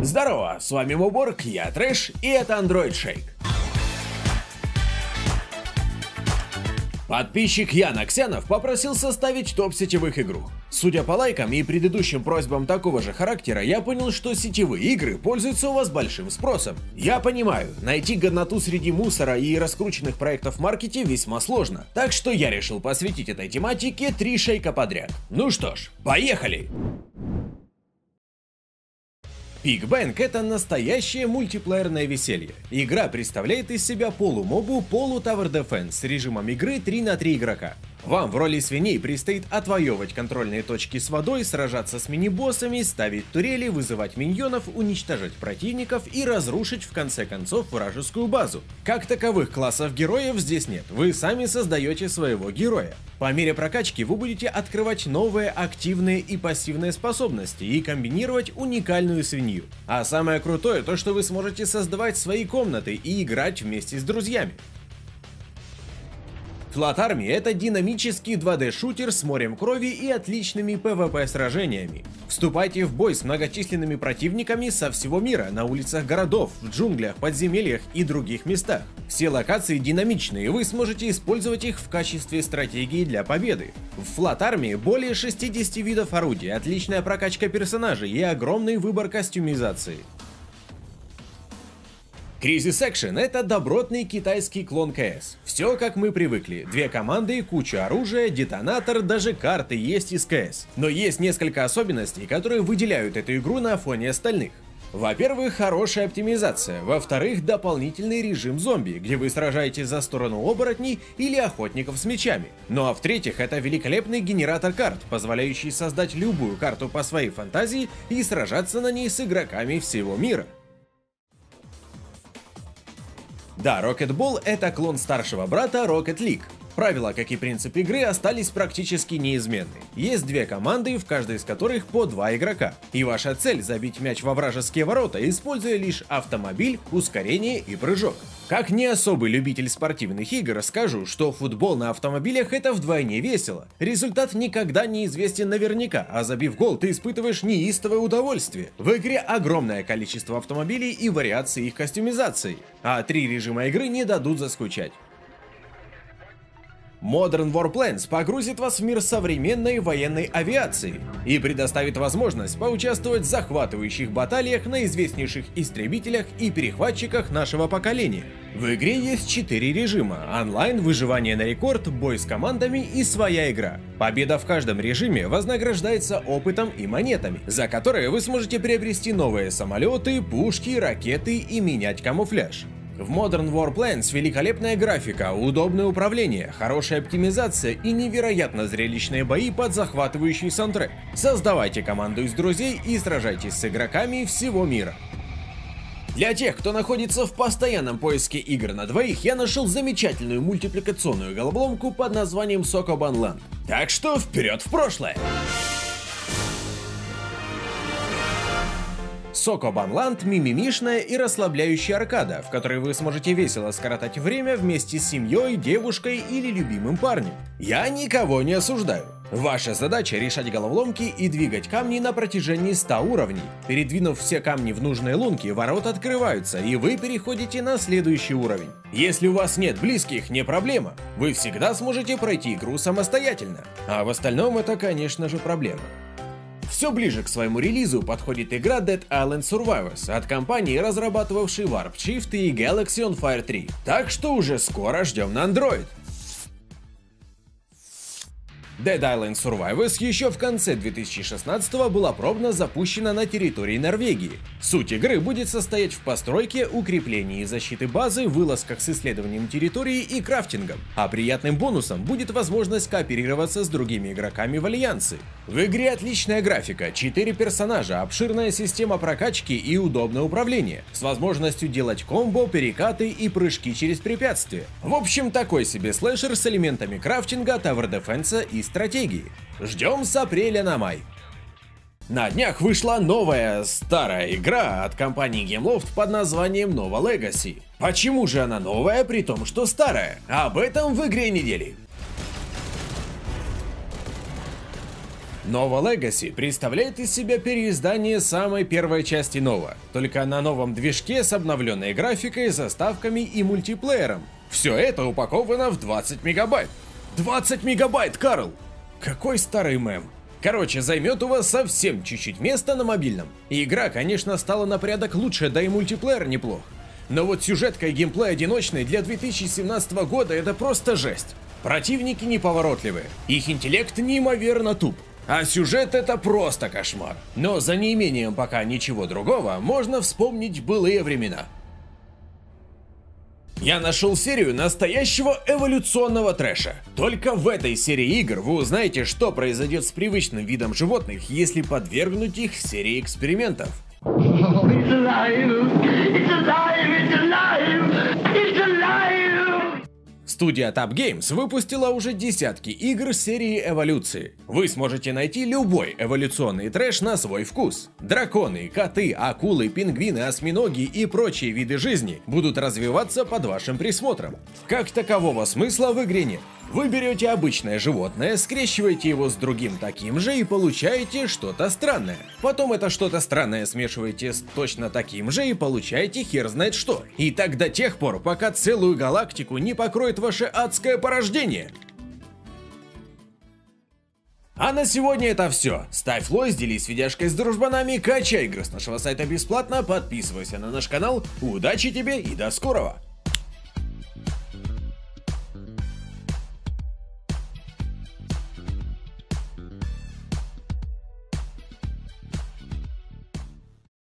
Здорово, с вами Моборг, я Трэш, и это Android Shake. Подписчик Ян Аксянов попросил составить топ сетевых игр. Судя по лайкам и предыдущим просьбам такого же характера, я понял, что сетевые игры пользуются у вас большим спросом. Я понимаю, найти годноту среди мусора и раскрученных проектов в маркете весьма сложно, так что я решил посвятить этой тематике 3 шейка подряд. Ну что ж, поехали! Big Bang — это настоящее мультиплеерное веселье. Игра представляет из себя полумобу, полу-тавер дефенс с режимом игры 3 на 3 игрока. Вам в роли свиней предстоит отвоевывать контрольные точки с водой, сражаться с мини-боссами, ставить турели, вызывать миньонов, уничтожать противников и разрушить в конце концов вражескую базу. Как таковых классов героев здесь нет, вы сами создаете своего героя. По мере прокачки вы будете открывать новые активные и пассивные способности и комбинировать уникальную свинью. А самое крутое то, что вы сможете создавать свои комнаты и играть вместе с друзьями. Flat Army — это динамический 2D-шутер с морем крови и отличными PvP-сражениями. Вступайте в бой с многочисленными противниками со всего мира, на улицах городов, в джунглях, подземельях и других местах. Все локации динамичные, и вы сможете использовать их в качестве стратегии для победы. В Flat Army более 60 видов орудий, отличная прокачка персонажей и огромный выбор костюмизации. Crisis Action — это добротный китайский клон КС. Все как мы привыкли. 2 команды, куча оружия, детонатор, даже карты есть из КС. Но есть несколько особенностей, которые выделяют эту игру на фоне остальных. Во-первых, хорошая оптимизация. Во-вторых, дополнительный режим зомби, где вы сражаетесь за сторону оборотней или охотников с мечами. Ну а в-третьих, это великолепный генератор карт, позволяющий создать любую карту по своей фантазии и сражаться на ней с игроками всего мира. Да, Rocket Ball — это клон старшего брата Rocket League. Правила, как и принцип игры, остались практически неизменны. Есть 2 команды, в каждой из которых по 2 игрока. И ваша цель — забить мяч во вражеские ворота, используя лишь автомобиль, ускорение и прыжок. Как не особый любитель спортивных игр, скажу, что футбол на автомобилях — это вдвойне весело. Результат никогда не известен наверняка, а забив гол, ты испытываешь неистовое удовольствие. В игре огромное количество автомобилей и вариаций их костюмизации, а 3 режима игры не дадут заскучать. Modern Warplanes погрузит вас в мир современной военной авиации и предоставит возможность поучаствовать в захватывающих баталиях на известнейших истребителях и перехватчиках нашего поколения. В игре есть 4 режима: онлайн, выживание на рекорд, бой с командами и своя игра. Победа в каждом режиме вознаграждается опытом и монетами, за которые вы сможете приобрести новые самолеты, пушки, ракеты и менять камуфляж. В Modern Warplanes великолепная графика, удобное управление, хорошая оптимизация и невероятно зрелищные бои под захватывающий саундтрек. Создавайте команду из друзей и сражайтесь с игроками всего мира. Для тех, кто находится в постоянном поиске игр на двоих, я нашел замечательную мультипликационную головоломку под названием Sokoban Land. Так что вперед в прошлое! Sokoban Land — мимимишная и расслабляющая аркада, в которой вы сможете весело скоротать время вместе с семьей, девушкой или любимым парнем. Я никого не осуждаю. Ваша задача — решать головоломки и двигать камни на протяжении 100 уровней. Передвинув все камни в нужные лунки, ворота открываются, и вы переходите на следующий уровень. Если у вас нет близких, не проблема. Вы всегда сможете пройти игру самостоятельно. А в остальном это, конечно же, проблема. Все ближе к своему релизу подходит игра Dead Island Survivors от компании, разрабатывавшей Warp Shift и Galaxy on Fire 3. Так что уже скоро ждем на Android. Dead Island Survivors еще в конце 2016-го была пробно запущена на территории Норвегии. Суть игры будет состоять в постройке, укреплении и защиты базы, вылазках с исследованием территории и крафтингом. А приятным бонусом будет возможность кооперироваться с другими игроками в альянсы. В игре отличная графика, 4 персонажа, обширная система прокачки и удобное управление, с возможностью делать комбо, перекаты и прыжки через препятствия. В общем, такой себе слэшер с элементами крафтинга, тавер-дефенса и стратегии. Ждем с апреля на май. На днях вышла новая старая игра от компании Gameloft под названием Nova Legacy. Почему же она новая, при том, что старая? Об этом в игре недели. Nova Legacy представляет из себя переиздание самой первой части Nova, только на новом движке с обновленной графикой, заставками и мультиплеером. Все это упаковано в 20 мегабайт. 20 мегабайт, Карл! Какой старый мем. Короче, займет у вас совсем чуть-чуть места на мобильном. И игра, конечно, стала на порядок лучше, да и мультиплеер неплох. Но вот сюжетка и геймплей одиночный для 2017 года это просто жесть. Противники неповоротливые, их интеллект неимоверно туп. А сюжет это просто кошмар. Но за неимением пока ничего другого можно вспомнить былые времена. Я нашел серию настоящего эволюционного трэша. Только в этой серии игр вы узнаете, что произойдет с привычным видом животных, если подвергнуть их серии экспериментов. Студия Tap Games выпустила уже десятки игр серии эволюции. Вы сможете найти любой эволюционный трэш на свой вкус. Драконы, коты, акулы, пингвины, осьминоги и прочие виды жизни будут развиваться под вашим присмотром. Как такового смысла в игре нет. Вы берете обычное животное, скрещиваете его с другим таким же и получаете что-то странное. Потом это что-то странное смешиваете с точно таким же и получаете хер знает что. И так до тех пор, пока целую галактику не покроет ваше адское порождение. А на сегодня это все. Ставь лайк, делись видяшкой с дружбанами, качай игры с нашего сайта бесплатно, подписывайся на наш канал. Удачи тебе и до скорого!